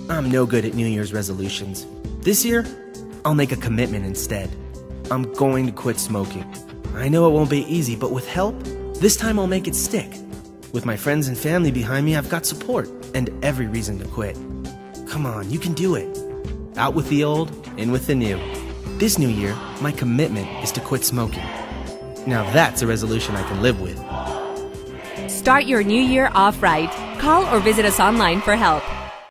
I'm no good at New Year's resolutions. This year, I'll make a commitment instead. I'm going to quit smoking. I know it won't be easy, but with help, this time I'll make it stick. With my friends and family behind me, I've got support and every reason to quit. Come on, you can do it. Out with the old, in with the new. This new year, my commitment is to quit smoking. Now that's a resolution I can live with. Start your new year off right. Call or visit us online for help.